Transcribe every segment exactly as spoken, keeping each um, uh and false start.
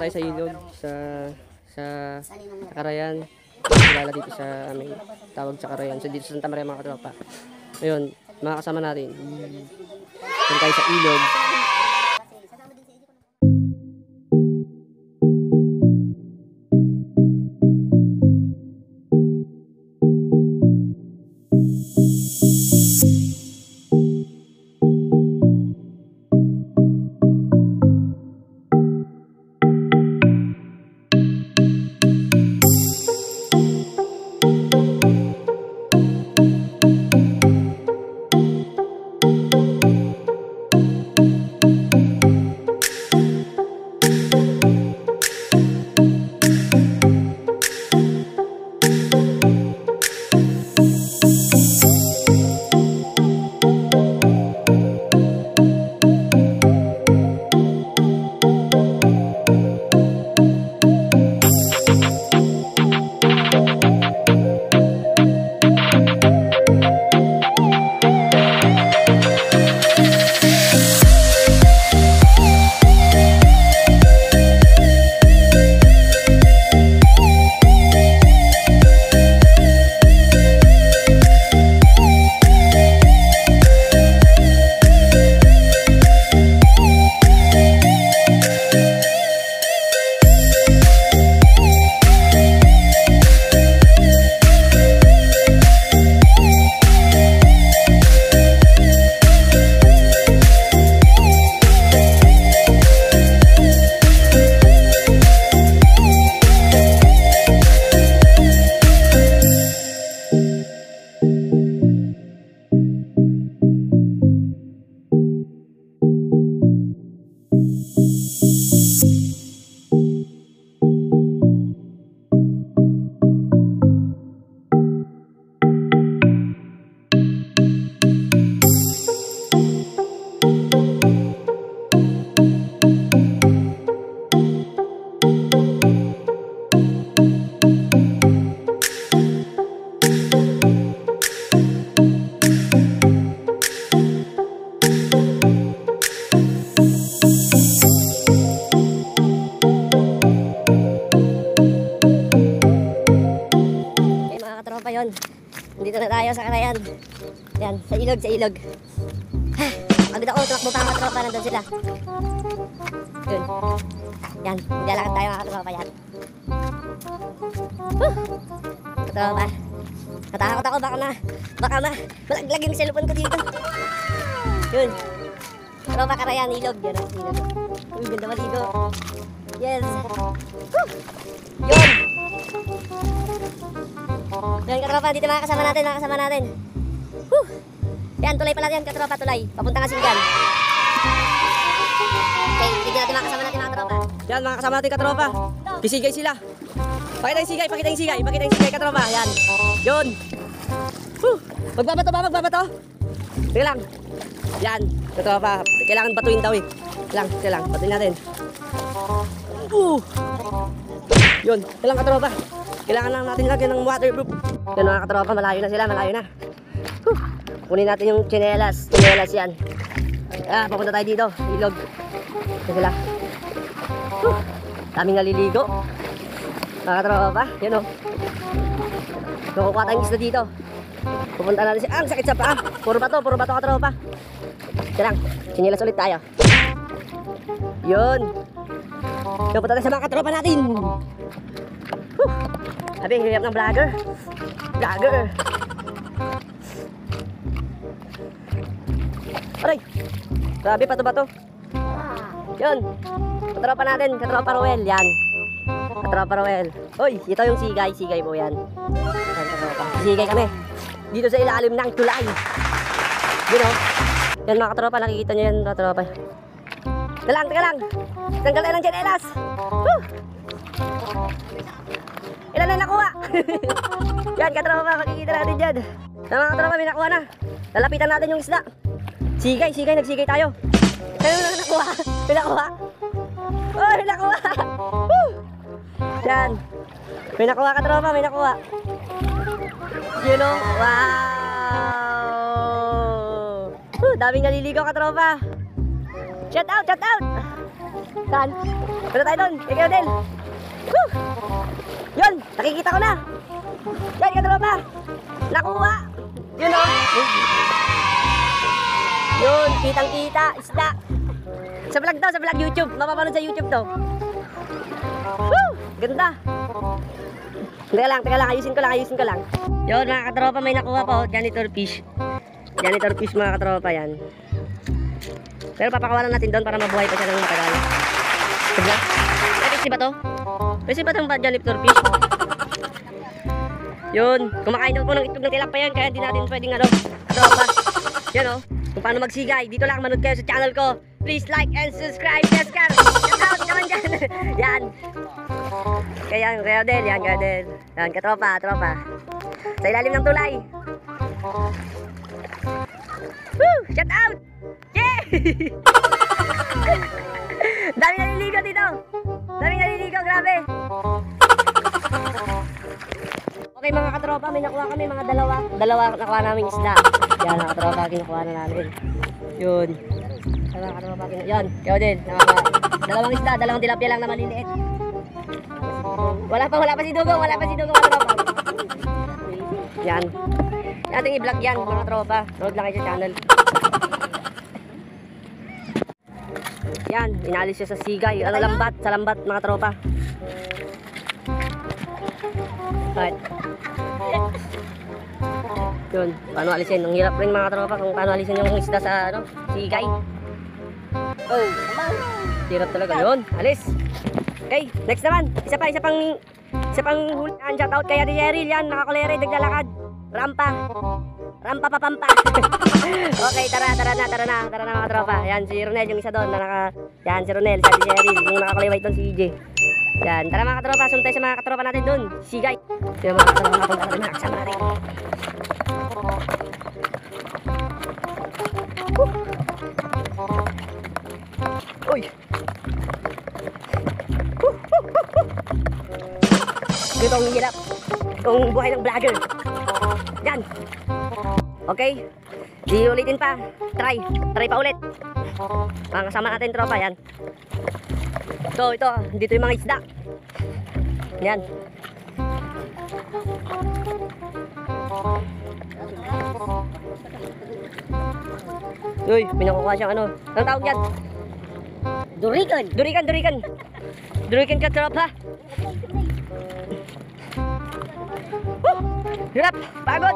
tayo sa ilog, sa sa Karayan. Kilala dito sa aming tawag sa Karayan. So dito sa Santa Maria mga katropa. Ayun, mga kasama natin. Doon tayo sa ilog. Dito na tayo sa Karayan. Yan, sa ilog, sa ilog. Pagod ako, tumakbo pa mga katropa, nandun sila. Yun. Yan, maglalakad tayo mga katropa, yan. Huh. Katropa. Natakot ako, baka na, baka na, malaglag yung cellphone ko dito. Yun. Katropa, Karayan, ilog. Yan, ilog. Uy, ganda maligo. Yes. Huh. Yun. Yan katropa, dito mga kasama natin, mga kasama natin. Whew. Yan, tulay pala yan katropa, tulay. Papunta nga Singgan. Okay, dito natin mga kasama natin mga katropa. Yan mga kasama natin katropa. Pisigay sila. Pakita yung sigay, pakita yung sigay, pakita yung sigay katropa. Yan. Yun. Whew. Magbabato ba, magbabato? Teka lang. Yan, katropa. Kailangan batuin daw eh. Teka lang, teka lang, batuin natin. Uh. Yun, teka lang katropa. Kailangan lang natin lagyan ng waterproof. Yan mga katropa, malayo na sila, malayo na. Whew. Kunin natin yung tsinelas. Tsinelas yan. Ah, papunta tayo dito, ilog. Yan sila. Whew. Daming naliligo. Mga katropa, yan o. Nakukuha tayong isda dito. Pupunta natin siya. Ah, ang sakit sa paa. Puro bato, puro bato katropa. Yan lang, tsinelas ulit tayo. Yun. Pupunta tayo sa mga katropa natin. Whew. Sabi, hirap ng vlogger. Vlogger. Aray. Grabe, pato ba to? Yun. Katropa natin, katropa Roel. Yan. Katropa Roel. Uy, ito yung sigay. Sigay po yan. Yan, katropa. Sigay kami. Dito sa ilalim ng tulay. Yun o. Yan mga katropa, nakikita nyo yan katropa. Teka lang, teka lang. Tanggal tayo ng tsinelas. Woo! Ilan na nakuha? Yan katropa, makikita natin dyan. Na mga katropa, may nakuha na. Lalapitan natin yung isda. Sigay, sigay, nagsigay tayo. Ano na nakuha? May nakuha. Oh, may nakuha. Woo! Yan. May nakuha katropa, may nakuha. You know? Wow! Woo, daming naliligaw katropa. Shout out, shout out! Saan? Punta tayo doon. Kay Odel. Woo! Yun, nakikita ko na. Yan, katropa. Nakuha. Yun o. Yun, kitang-kita. Isda. Sa vlog to, sa vlog YouTube. Mapapanood sa YouTube to. Woo! Ganda. Teka lang, teka lang. Ayusin ko lang, ayusin ko lang. Yun, mga katropa, may nakuha pa. Janitor fish. Janitor fish, mga katropa, yan. Pero papakawalan natin doon para mabuhay pa siya ng matagal. Diba? Ay, pwede ba to? Pwede ba itong janitor fish? Yun, kumakain daw po ng itlog ng tilapia yan, kaya hindi natin pwedeng ano, katropa. Yun o, kung paano magsigay. Dito lang, manood kayo sa channel ko. Please like and subscribe. Yes, Car. Shout out naman dyan. Yan. Kaya, kaya Del, yan, kaya Del. Yan, katropa, tropa. Sa ilalim ng tulay. Woo! Shout out! Yeah! Dami naliligo dito. Dami naliligo, grabe. Okay mga katropa, may nakuha kami mga dalawa. Dalawa nakuha namin isda. Yan mga katropa, kinukuha na namin. Yun. Mga katropa, kinukuha. Yan, kaya din. Nakakuha. Dalawang isda, dalawang tilapia lang na maliliit. Wala pa, wala pa si Dugong, wala pa si Dugong mga katropa. Yan. Ating i-vlog yan mga katropa. Nood lang kayo sa channel. Yan, inalis siya sa sigay. Ano, lambat, sa lambat mga tropa. Right. Yun, paano alisin? Ang hirap rin mga tropa kung paano alisin yung isda sa ano, sigay. Oh, hirap talaga yun. Alis. Okay, next naman. Isa pa, isa pang isa pang hulaan. Shout out kay Ate Cheryl. Yan, nakakulere, naglalakad. Rampa. Rampa papampa. Okay, tara, tara na, tara na, tara na mga tropa. Yan, si Ronel, yung isa doon na naka... Yan, si Ronel, si Ate Cheryl, yung nakakuliway doon si E J. Yan, tara mga katropa, suntay sa mga katropa natin doon. Sigay. Yung mga katropa napunta natin, mga kasama natin. Uy! Dito ang hirap. Itong buhay ng vlogger. Yan. Okay. Di ulitin pa. Try. Try pa ulit. Mga kasama natin tropa. Yan. Ito, ito. Dito yung mga isda. Yan. Uy, pinakukuha siyang ano. Anong tawag yan? Durikan. Durikan, durikan. Durikan ka tropa. Woo! Hirap. Pagod.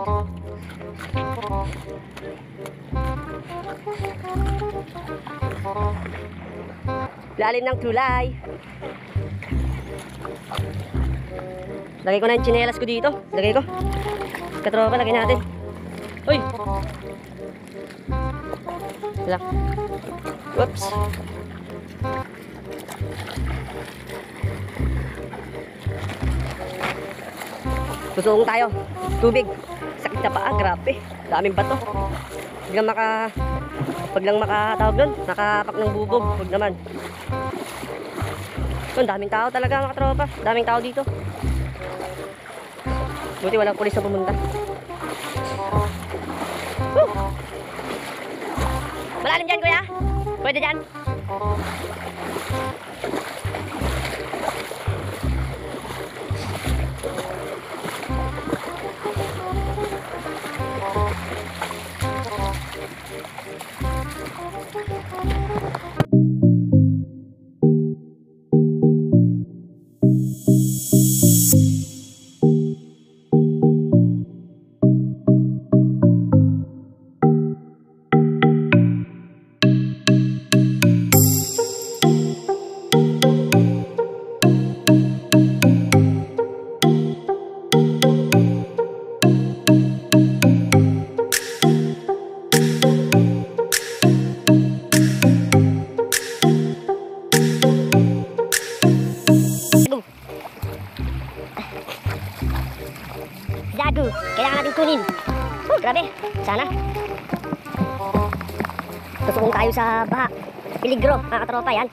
Lalim ng tulay. Lagay ko na yung tsinelas ko dito. Lagay ko. Katropa, lagay natin. Uy! Wala. Whoops. Susung tayo. Tubig. Sakit na paa. Grabe. Daming bato. Pag lang maka... Pag lang makatawag doon. Nakapak ng bubog. Huwag naman. Doon, daming tao talaga mga katropa. Daming tao dito. Buti walang pulis na pumunta. Woo! Malalim dyan kuya? Pwede dyan? Dago, kailangan natin kunin. Oh, grabe, sana. Tusukong tayo sa baha. Peligro, mga katropa yan.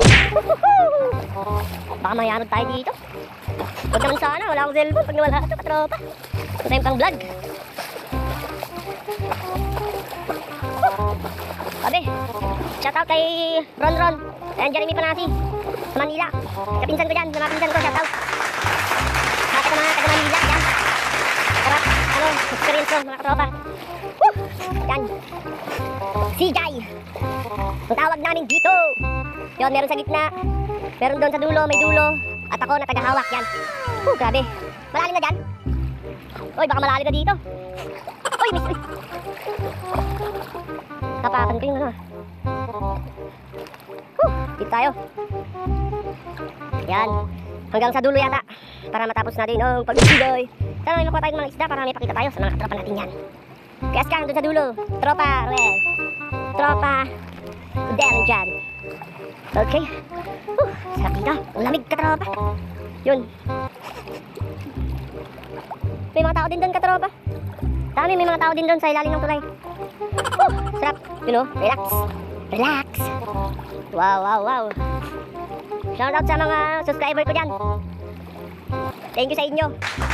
Baka mayanod tayo dito. Huwag naman sana, wala akong cellphone pag nawala ito, katropa. Ito tayong pang vlog. Sabi, shoutout kay Ron Ron and Jeremy Panasi sa Manila. Kapinsan ko dyan, sa mga pinsan ko, shoutout. Sa mga taga Manila, yan. Sarap, ano, experience ko, mga katropa. Woo! Yan. Si Jai. Ang tawag namin dito. Yun, meron sa gitna. Meron doon sa dulo, may dulo. At ako na tagahawak, yan. Woo, grabe. Malalim na dyan. Uy, baka malalim na dito. Uy, miss, uy. Tapakan ko yung ano. Woo, dito tayo. Yan. Hanggang sa dulo yata. Para matapos natin ang pag-sigoy. Sana may makuha tayong mga isda para may pakita tayo sa mga tropa natin yan. Kaya Askang, doon sa dulo. Tropa, Ruel. Tropa, Del dyan. Okay. Woo, sarap dito. Ang lamig ka, tropa. Yun. May mga tao din doon, katropa. Dami, may mga tao din doon sa ilalim ng tulay. Oh, sarap. You know, relax. Relax. Wow, wow, wow. Shout out sa mga subscriber ko dyan. Thank you sa inyo.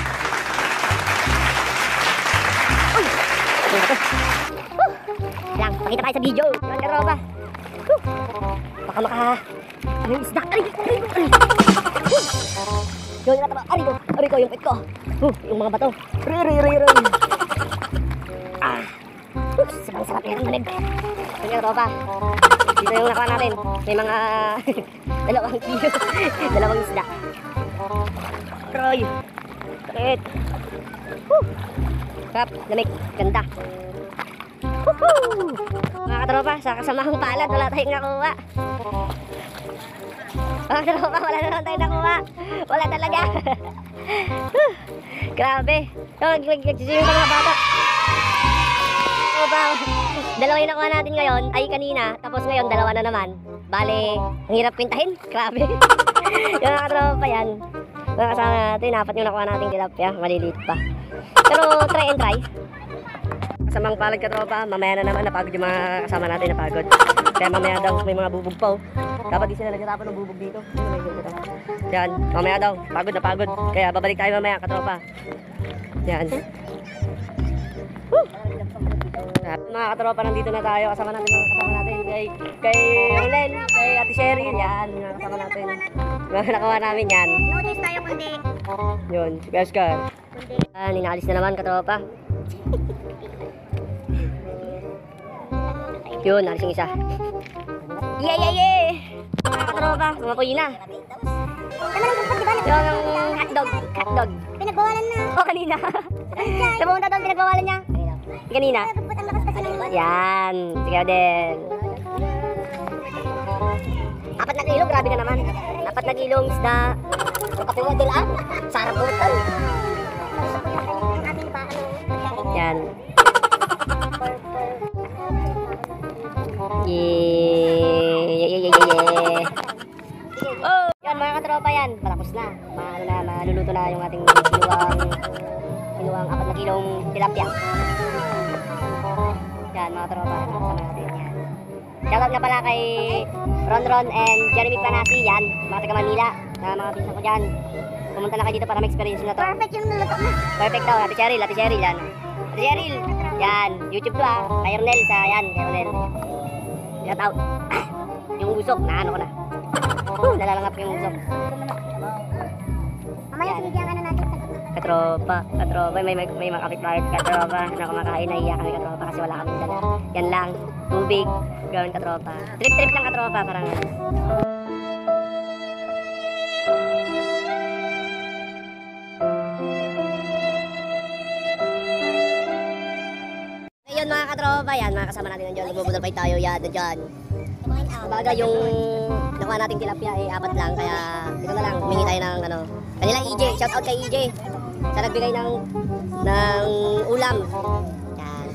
Uy! Ano ba ito? Uh, lang, pakita tayo sa video. Yan, katropa. Uh, baka maka... Ano yung isda? Aray! Aray! Aray! Uh, yun, yung nataba. Aray ko! Aray ko, yung pit ko. Uh, yung mga bato. Aray, aray, aray, aray. Ah! Uh, sarang-sarap yan ang manig. Yan, katropa. Dito yung nakuha natin. May mga... dalawang kilo. Dalawang isda. Aray! Sakit! Uh! Sarap, lamig, ganda. Woohoo! Mga katropa, sa kasamahang palad, wala tayong nakuha. Mga katropa, wala na naman tayong nakuha. Wala talaga. Grabe. Nagsiswimming pa mga bata. Dalawa yung nakuha natin ngayon, ay kanina. Tapos ngayon, dalawa na naman. Bale, ang hirap pintahin. Grabe. Yung mga katropa yan. Mga kasama natin, apat yung nakuha natin tilapia. Maliliit pa. Pero try and try. Kasamang palag, katropa, mamaya na naman napagod yung mga kasama natin, napagod. Kaya mamaya daw may mga bubog pa. Dapat di sila nagtatapon ng bubog dito. Yan, mamaya daw, pagod na pagod. Kaya babalik tayo mamaya, katropa. Yan. Woo! Mga katropa, nandito na tayo. Kasama natin mga kasama natin. Kay, kay Len, kay Ate Cheryl. Yan, mga kasama natin. Mga nakuha namin yan. Notice tayo kundi. Yun, si Oscar. Yan, inaalis na naman, katropa. Yun, alis yung isa. Yeah, yeah, yeah! Mga katropa, mga puyi na. Yung hotdog, hotdog. Pinagbawalan na. O, kanina. Sa pumunta doon, pinagbawalan niya. Kanina. Yan, sige din. Apat na kilo, grabe ka naman. Apat na kilong isda. Kapiwadil ah. Sarap po ito. Yan. Yeah, yeah, yeah, yeah, yeah. Oh, yan mga katropa yan. Malapos na. Maano na, maluluto na yung ating kinuwang kinuwang apat na kilong tilapia. Yan mga tropa, nakasama natin yan. Shoutout nga pala kay Ron Ron and Jeremy Panasi, yan, mga taga Manila, na mga pinsan ko dyan. Pumunta na kayo dito para ma-experience na to. Perfect yung nuluto mo. Perfect daw, Ate Cheryl, Ate Cheryl, yan. Ate Cheryl, yan, YouTube to ah, kay Ronel sa, yan, kay Ronel. Shoutout. Yung usok, naano ko na. Uh, nalalangap yung usok. Mamaya sinigyan ka na natin sa Katropa, katropa, may, may, may mga kapitbahay katropa na kumakain, naiiyak kami katropa kasi wala kami dala. Yan lang, tubig, gawin katropa. Trip-trip lang katropa, parang ayun mga katropa, yan, mga kasama natin nandiyan, nagbubudol pa tayo, yan, nandiyan. Baga yung nakuha nating tilapia eh, apat lang, kaya dito na lang, humingi tayo ng ano, kanila E J, shout out kay E J. Sa nagbigay ng ng ulam. Yan.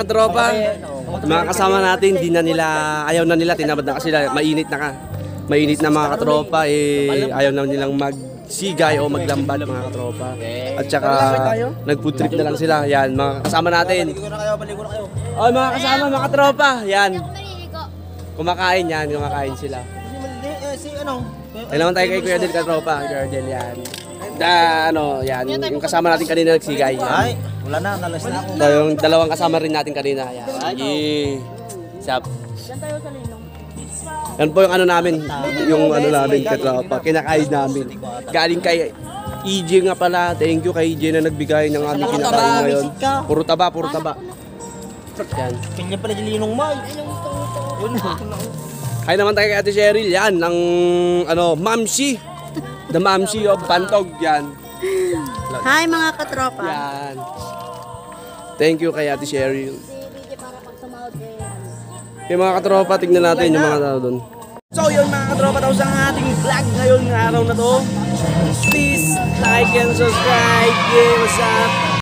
katropa. Mga kasama natin, di na nila, ayaw na nila, tinamad na kasi sila, mainit na ka. Mainit na mga katropa, eh, ayaw na nilang magsigay o maglambad mga katropa. At saka, nag-food trip na lang sila. Yan, mga kasama natin. Oh, mga kasama, mga katropa. Yan. Kumakain yan, kumakain sila. Ay naman tayo kay Kuya Del katropa, Kuya Del yan. Da, ano, yan, yung kasama natin kanina nagsigay. Yan. Ay, wala na, nalas na ako. So, yung dalawang kasama rin natin kanina. Yan. Yeah. Sap. Yan po yung ano namin, yung ano namin katropa, kinakain namin. Galing kay E J nga pala. Thank you kay E J na nagbigay ng aming kinakain ngayon. Puro taba, puro taba. Yan. Kanya pala yung linong may. Yun. Kaya naman tayo kay Ate Cheryl, yan, ng ano, Mamsi. The Mamsi of Bantog, yan. Hi mga katropa. Yan. Thank you kay Ate Cheryl. Yung mga katropa, tignan natin yung mga tao doon. So yun mga katropa, tapos ang ating vlog ngayon ng araw na to. Please like and subscribe. Yeah, what's up?